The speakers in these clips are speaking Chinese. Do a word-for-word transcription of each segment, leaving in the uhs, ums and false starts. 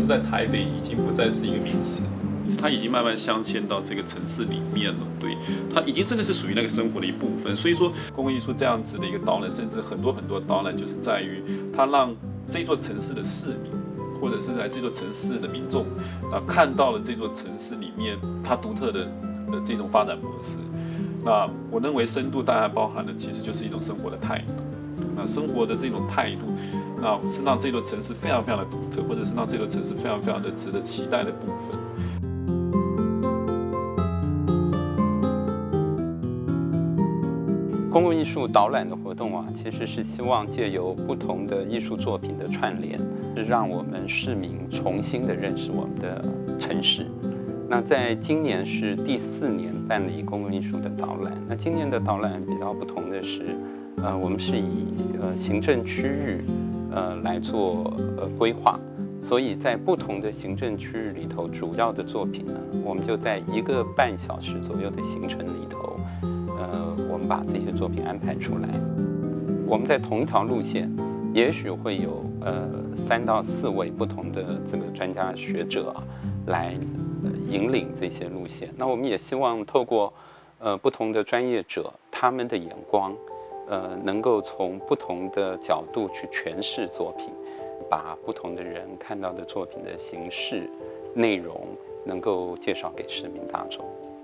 术在台北已经不再是一个名词，它已经慢慢镶嵌到这个城市里面了。对，它已经真的是属于那个生活的一部分。所以说，公共艺术这样子的一个导览，甚至很多很多导览，就是在于它让这座城市的市民，或者是来这座城市的民众，啊，看到了这座城市里面它独特的的这种发展模式。那我认为深度当然包含的其实就是一种生活的态度。那生活的这种态度，那是让这座城市非常非常的独特，或者是让这座城市非常非常的值得期待的部分。 公共艺术导览的活动啊，其实是希望借由不同的艺术作品的串联，是让我们市民重新的认识我们的城市。那在今年是第四年办理公共艺术的导览。那今年的导览比较不同的是，呃，我们是以呃行政区域呃来做呃规划，所以在不同的行政区域里头，主要的作品呢，我们就在一个半小时左右的行程里头，呃，我们把这些作品安排出来。我们在同一条路线，也许会有呃三到四位不同的这个专家学者啊，来引领这些路线。那我们也希望透过呃不同的专业者他们的眼光，呃能够从不同的角度去诠释作品，把不同的人看到的作品的形式、内容能够介绍给市民大众。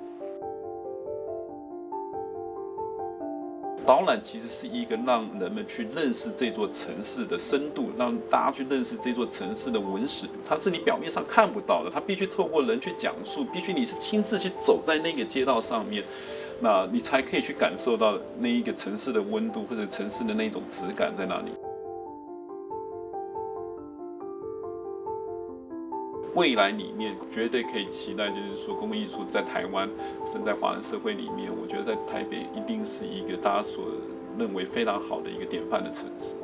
导览其实是一个让人们去认识这座城市的深度，让大家去认识这座城市的文史，它是你表面上看不到的，它必须透过人去讲述，必须你是亲自去走在那个街道上面，那你才可以去感受到那一个城市的温度或者城市的那种质感在哪里。未来里面绝对可以期待，就是说公共艺术在台湾，甚至在华人社会里面，我觉得在台北一定是一个大家所认为非常好的一个典范的城市。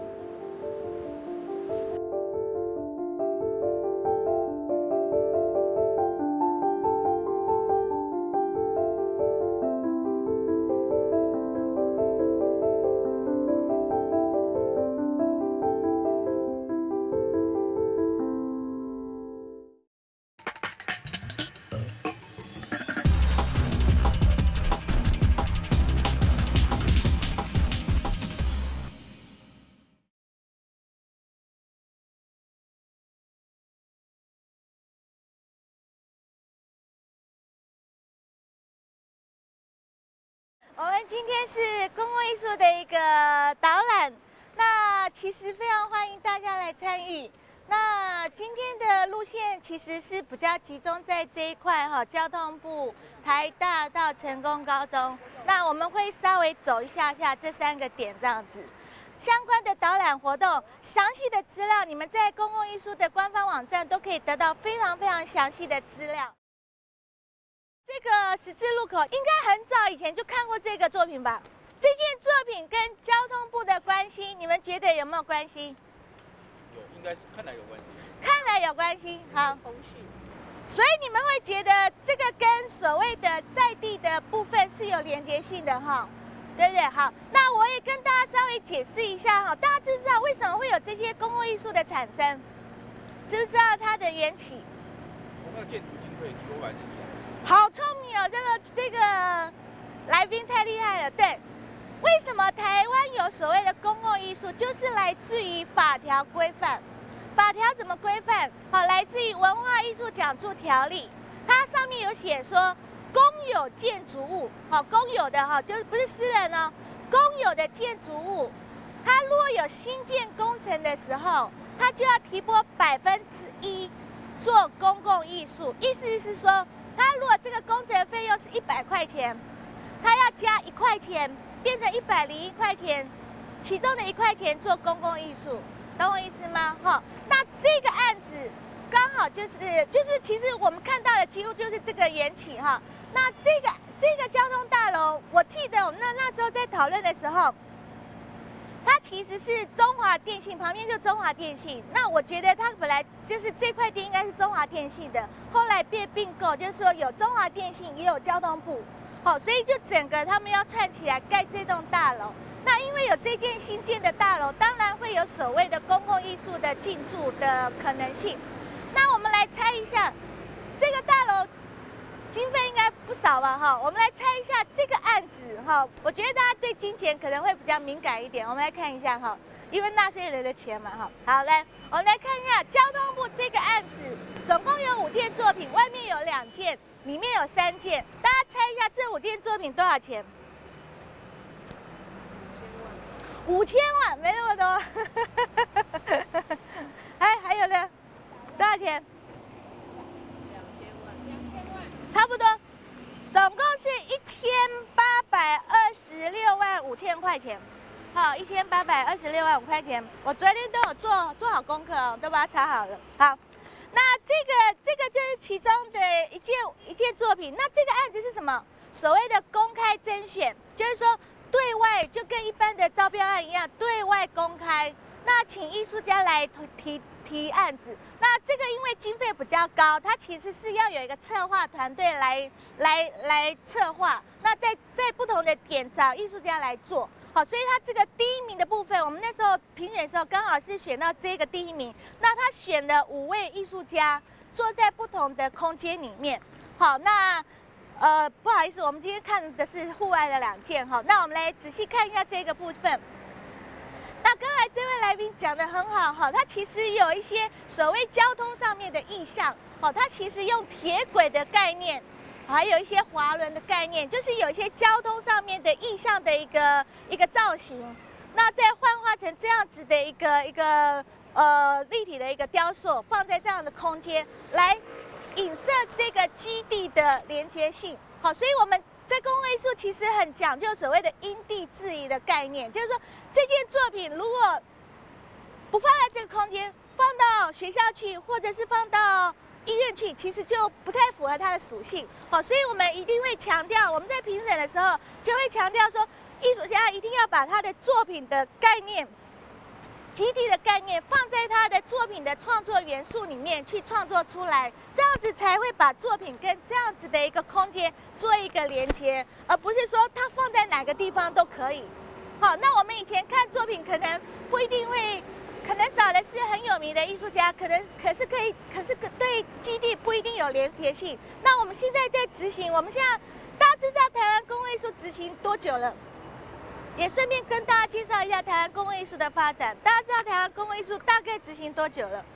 我们今天是公共艺术的一个导览，那其实非常欢迎大家来参与。那今天的路线其实是比较集中在这一块哈，交通部、台大到成功高中。那我们会稍微走一下下这三个点这样子。相关的导览活动详细的资料，你们在公共艺术的官方网站都可以得到非常非常详细的资料。这个十字路口应该很早以前就看过这个作品吧？这件作品跟交通部的关系，你们觉得有没有关系？ 有，应该是看来有关系。 看来有关系，好。 通讯。 所以你们会觉得这个跟所谓的在地的部分是有连结性的哈，对不对？好，那我也跟大家稍微解释一下哈，大家知不知道为什么会有这些公共艺术的产生？知不知道它的缘起？ 从那个建筑经费多来的。 好聪明哦，这个这个来宾太厉害了。对，为什么台湾有所谓的公共艺术，就是来自于法条规范。法条怎么规范？好，来自于文化艺术讲座条例，它上面有写说，公有建筑物，好，公有的哈，就是不是私人哦，公有的建筑物，它如果有新建工程的时候，它就要提拨百分之一做公共艺术，意思是说。他如果这个工程费用是一百块钱，他要加一块钱，变成一百零一块钱，其中的一块钱做公共艺术，懂我意思吗？哈，那这个案子刚好就是就是，其实我们看到的几乎就是这个缘起哈。那这个这个交通大楼，我记得我们那那时候在讨论的时候。它其实是中华电信旁边就中华电信，那我觉得它本来就是这块地应该是中华电信的，后来变并购，就是说有中华电信也有交通部，好，所以就整个他们要串起来盖这栋大楼。那因为有这件新建的大楼，当然会有所谓的公共艺术的进驻的可能性。那我们来来猜一下，这个大楼经费应该不少吧？哈，我们来猜一下这个案子哈。我觉得大家对金钱可能会比较敏感一点，我们来看一下哈，因为纳税人的钱嘛哈。好，来，我们来看一下交通部这个案子，总共有五件作品，外面有两件，里面有三件，大家猜一下这五件作品多少钱？五千万，没那么多。哎，还有呢？多少钱？两千万。两千万。差不多，总共是一千八百二十六万五千块钱。好，一千八百二十六万五块钱。我昨天都有做做好功课哦，都把它查好了。好，那这个这个就是其中的一件一件作品。那这个案子是什么？所谓的公开甄选，就是说。对外就跟一般的招标案一样，对外公开。那请艺术家来提提案子。那这个因为经费比较高，它其实是要有一个策划团队来来来策划。那在在不同的点找艺术家来做。好，所以它这个第一名的部分，我们那时候评选的时候刚好是选到这个第一名。那他选了五位艺术家坐在不同的空间里面。好，那。呃，不好意思，我们今天看的是户外的两件哈。那我们来仔细看一下这个部分。那刚才这位来宾讲得很好哈，他其实有一些所谓交通上面的意象哦，他其实用铁轨的概念，还有一些滑轮的概念，就是有一些交通上面的意象的一个一个造型。那再幻化成这样子的一个一个呃立体的一个雕塑，放在这样的空间来。影射这个基地的连接性，好，所以我们在公共艺术其实很讲究所谓的因地制宜的概念，就是说这件作品如果不放在这个空间，放到学校去，或者是放到医院去，其实就不太符合它的属性，好，所以我们一定会强调，我们在评审的时候就会强调说，艺术家一定要把他的作品的概念。集体的概念放在他的作品的创作元素里面去创作出来，这样子才会把作品跟这样子的一个空间做一个连接，而不是说它放在哪个地方都可以。好，那我们以前看作品可能不一定会，可能找的是很有名的艺术家，可能可是可以，可是对基地不一定有连接性。那我们现在在执行，我们现在大家知道台湾公共艺术执行多久了？也顺便跟大家介绍一下台湾公共艺术的发展。大家知道台湾公共艺术大概执行多久了？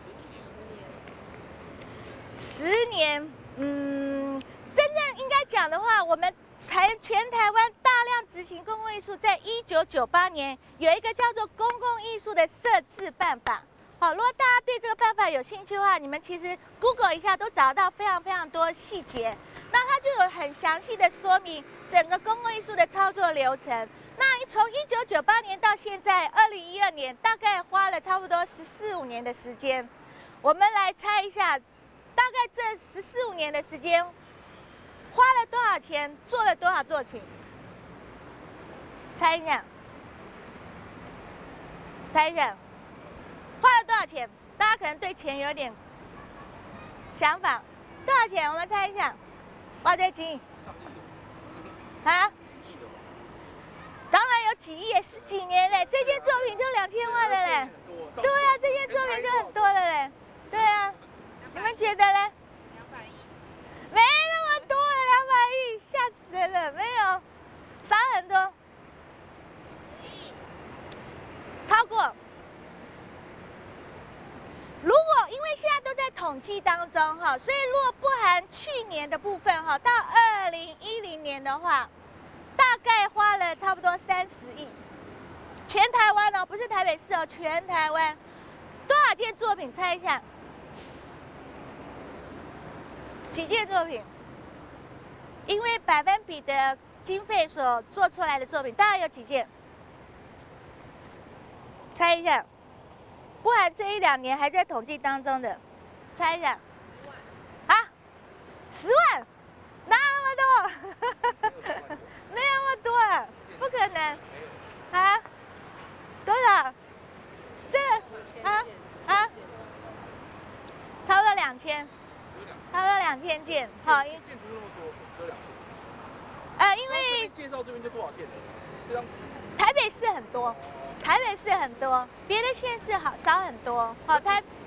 十年。十年，嗯，真正应该讲的话，我们全全台湾大量执行公共艺术，在一九九八年有一个叫做公共艺术的设置办法。好，如果大家对这个办法有兴趣的话，你们其实 Google 一下都找到非常非常多细节。那它就有很详细的说明整个公共艺术的操作流程。那从一九九八年到现在二零一二年，大概花了差不多十四五年的时间。我们来猜一下，大概这十四五年的时间，花了多少钱，做了多少作品？猜一下，猜一下，花了多少钱？大家可能对钱有点想法，多少钱？我们猜一下，挖掘机啊？当然有几亿，也十几年嘞，这件作品就两千万了嘞。对啊，这件作品就很多了嘞。对啊，你们觉得嘞？两百亿。没那么多了，两百亿，吓死人了，没有，少很多。十亿。超过。如果因为现在都在统计当中哈，所以如果不含去年的部分哈，到二零一零年的话。大概花了差不多三十亿，全台湾哦，不是台北市哦，全台湾多少件作品？猜一下，几件作品？因为百分比的经费所做出来的作品，大概有几件？猜一下，不含这一两年还在统计当中的，猜一下。十万。啊？十万？哪那么多？没有那么多啊，不可能啊！多少？这个啊啊，超过两千，超过两千件。好， 建筑那么多，只有两千。 呃，因为介绍这边就多少件？这张纸。 台北市很多，台北市很多，别的县市好少很多。好，台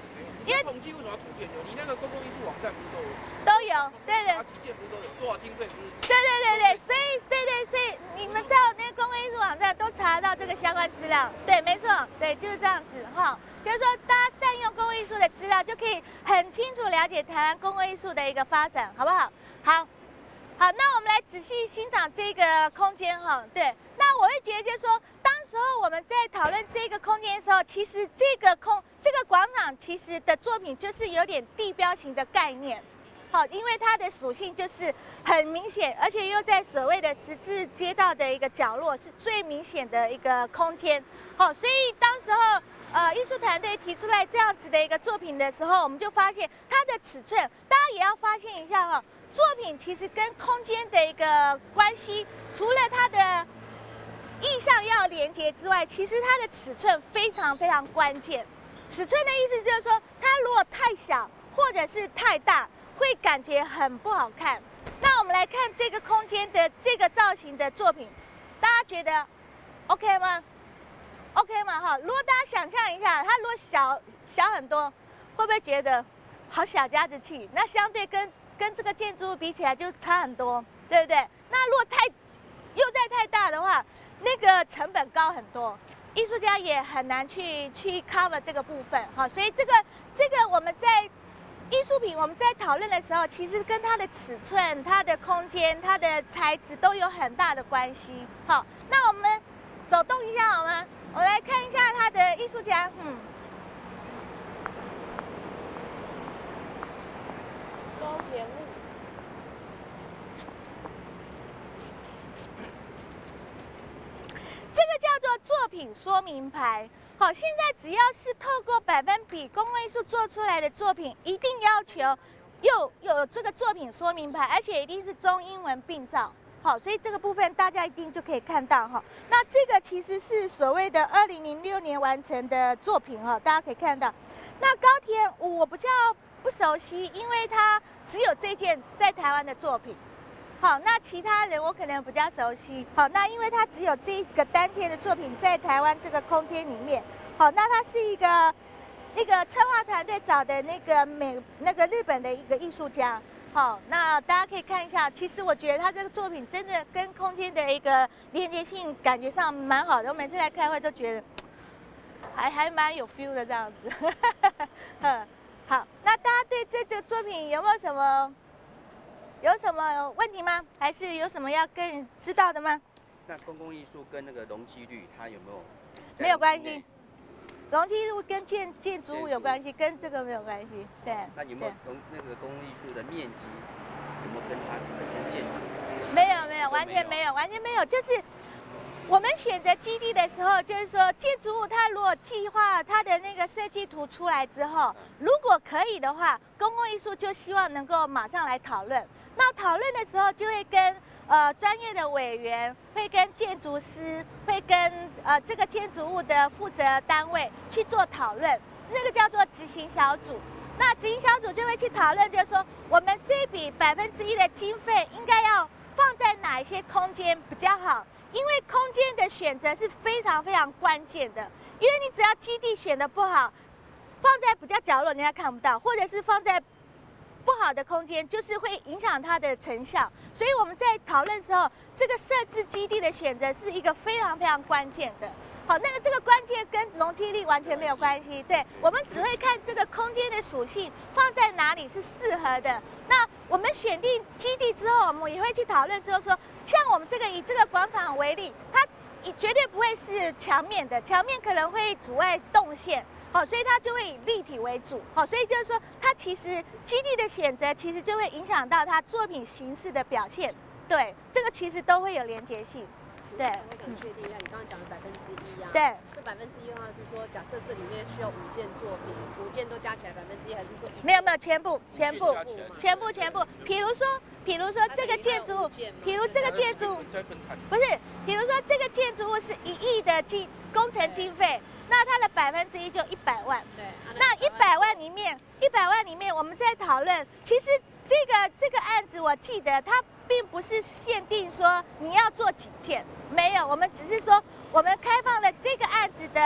因为统计为什么要统计很久？你那个公共艺术网站不是都有？ 都有，对对。 查旗舰不是都有多少经费？不是？ 对对对对，所以对对，所以你们到那个公共艺术网站都查得到这个相关资料。对，没错，对，就是这样子哈。就是说，大家善用公共艺术的资料，就可以很清楚了解台湾公共艺术的一个发展，好不好？好。好，那我们来仔细欣赏这个空间哈。对，那我会觉得就是说，当时候我们在讨论这个空间的时候，其实这个空这个广场其实的作品就是有点地标型的概念。好，因为它的属性就是很明显，而且又在所谓的十字街道的一个角落，是最明显的一个空间。好，所以当时候呃艺术团队提出来这样子的一个作品的时候，我们就发现它的尺寸，大家也要发现一下哈。作品其实跟空间的一个关系，除了它的意象要连接之外，其实它的尺寸非常非常关键。尺寸的意思就是说，它如果太小或者是太大，会感觉很不好看。那我们来看这个空间的这个造型的作品，大家觉得 OK 吗 ？OK 吗？哈，如果大家想象一下，它如果小小很多，会不会觉得好小家子气？那相对跟跟这个建筑物比起来就差很多，对不对？那如果太又再太大的话，那个成本高很多，艺术家也很难去去 cover 这个部分。好，所以这个这个我们在艺术品我们在讨论的时候，其实跟它的尺寸、它的空间、它的材质都有很大的关系。好，那我们走动一下好吗？我们来看一下他的艺术家，嗯。 高田路。 这个叫做作品说明牌。好，现在只要是透过百分比公共艺术做出来的作品，一定要求又有这个作品说明牌，而且一定是中英文并照。好，所以这个部分大家一定就可以看到哈。那这个其实是所谓的二零零六年完成的作品哈，大家可以看到。那高田我比较不熟悉，因为它只有这件在台湾的作品。好，那其他人我可能比较熟悉。好，那因为它只有这个单件的作品在台湾这个空间里面。好，那它是一个那个策划团队找的那个美那个日本的一个艺术家。好，那大家可以看一下，其实我觉得他这个作品真的跟空间的一个连接性感觉上蛮好的。我每次来开会都觉得还还蛮有 feel 的这样子。嗯，好，那大家对这个作品有没有什么有什么问题吗？还是有什么要更知道的吗？ 那公共艺术跟那个容积率，它有没有？ 没有关系。容积率跟建建筑物有关系，跟这个没有关系。对。 那有没有公那个公共艺术的面积有没有跟它本身建筑？ 没有没有，完全没有，完全没有。就是我们选择基地的时候，就是说建筑物它如果计划它的那个设计图出来之后，如果可以的话，公共艺术就希望能够马上来讨论。那讨论的时候就会跟呃专业的委员，会跟建筑师，会跟呃这个建筑物的负责单位去做讨论，那个叫做执行小组。那执行小组就会去讨论，就是说我们这笔百分之一的经费应该要放在哪一些空间比较好？因为空间的选择是非常非常关键的，因为你只要基地选得不好，放在比较角落人家看不到，或者是放在不好的空间，就是会影响它的成效。所以我们在讨论的时候，这个设置基地的选择是一个非常非常关键的。好，那个这个关键跟容积率完全没有关系，对，我们只会看这个空间的属性放在哪里是适合的。那我们选定基地之后，我们也会去讨论，就是说，像我们这个以这个广场为例，它绝对不会是墙面的，墙面可能会阻碍动线。好，所以它就会以立体为主。好，所以就是说，它其实基地的选择，其实就会影响到它作品形式的表现。对，这个其实都会有连结性。对， 我想确定一下，你刚刚讲的百分之一啊？ 对。 这百分之一的话是说，假设这里面需要五件作品，五件都加起来百分之一，还是说？ 没有没有，全部全部全部全部。比如说，比如说这个建筑物，比如这个建筑，不是，比如说这个建筑物是一亿的经工程经费。那它的百分之一就一百万， 对。 那一百万里面，一百万里面我们在讨论，其实这个这个案子，我记得它并不是限定说你要做几件，没有，我们只是说我们开放了这个案子的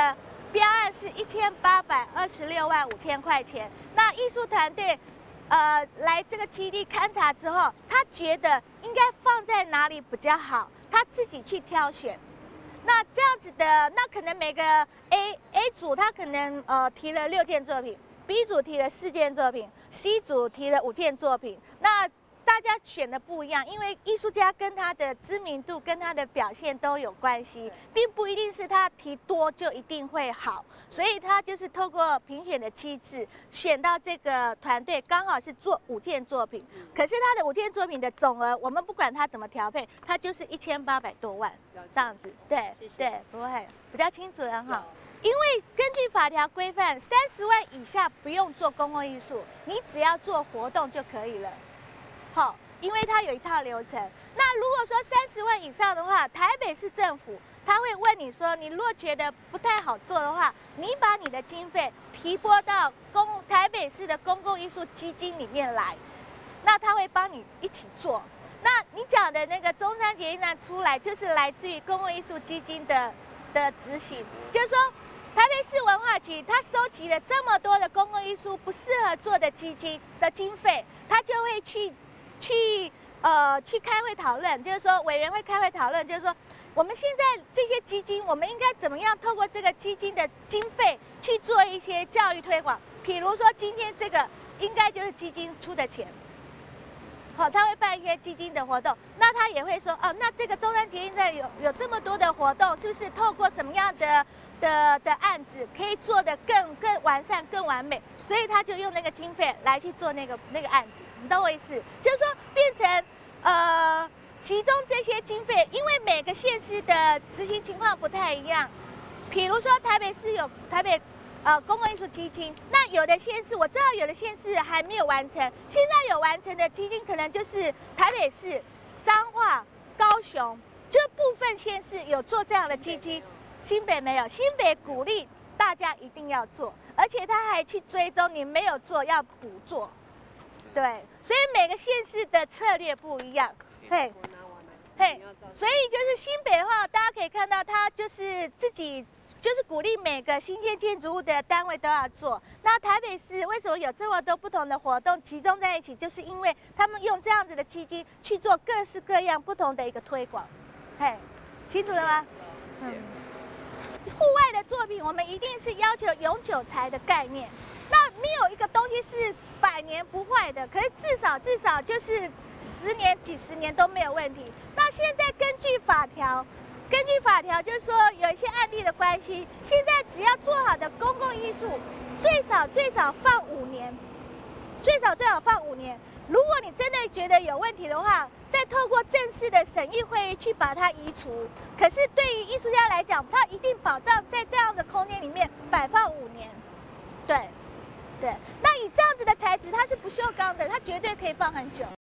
标案是一千八百二十六万五千块钱。那艺术团队，呃，来这个基地勘察之后，他觉得应该放在哪里比较好，他自己去挑选。那这样子的，那可能每个 A A 组他可能呃提了六件作品 ，B 组提了四件作品 ，C 组提了五件作品。那大家选的不一样，因为艺术家跟他的知名度跟他的表现都有关系，并不一定是他提多就一定会好，所以他就是透过评选的机制选到这个团队，刚好是做五件作品。可是他的五件作品的总额，我们不管他怎么调配，他就是一千八百多万这样子。对， 谢谢对，不会比较清楚很好。因为根据法条规范，三十万以下不用做公共艺术，你只要做活动就可以了。好，因为它有一套流程。那如果说三十万以上的话，台北市政府他会问你说，你若觉得不太好做的话，你把你的经费提拨到公台北市的公共艺术基金里面来，那他会帮你一起做。那你讲的那个中山捷运站出来，就是来自于公共艺术基金的的执行，就是说台北市文化局它收集了这么多的公共艺术不适合做的基金的经费，它就会去。去呃去开会讨论，就是说委员会开会讨论，就是说我们现在这些基金，我们应该怎么样透过这个基金的经费去做一些教育推广？比如说今天这个应该就是基金出的钱，好，他会办一些基金的活动，那他也会说哦，那这个中山捷运站有有这么多的活动，是不是透过什么样的的的案子可以做得更更完善、更完美？所以他就用那个经费来去做那个那个案子。你懂我意思？就是说变成呃，其中这些经费，因为每个县市的执行情况不太一样。比如说台北市有台北呃公共艺术基金，那有的县市我知道有的县市还没有完成，现在有完成的基金可能就是台北市、彰化、高雄，就是部分县市有做这样的基金，新北没有，新北鼓励大家一定要做，而且他还去追踪你没有做要补做。对，所以每个县市的策略不一样，嘿，嘿，所以就是新北的话，大家可以看到，它就是自己就是鼓励每个新建建筑物的单位都要做。那台北市为什么有这么多不同的活动集中在一起？就是因为他们用这样子的基金去做各式各样不同的一个推广，嘿，清楚了吗？嗯。户外的作品，我们一定是要求永久材的概念。那没有一个东西是百年不坏的，可是至少至少就是十年、几十年都没有问题。那现在根据法条，根据法条就是说有一些案例的关系，现在只要做好的公共艺术，最少最少放五年，最少最少放五年。如果你真的觉得有问题的话，再透过正式的审议会议去把它移除。可是对于艺术家来讲，他一定保障在这样的空间里面摆放五年，对。对，那以这样子的材质，它是不锈钢的，它绝对可以放很久。